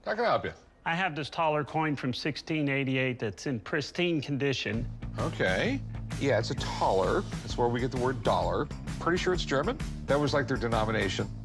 How can I help you? I have this taller coin from 1688 that's in pristine condition. Okay. Yeah, it's a taller. That's where we get the word dollar. Pretty sure it's German. That was like their denomination.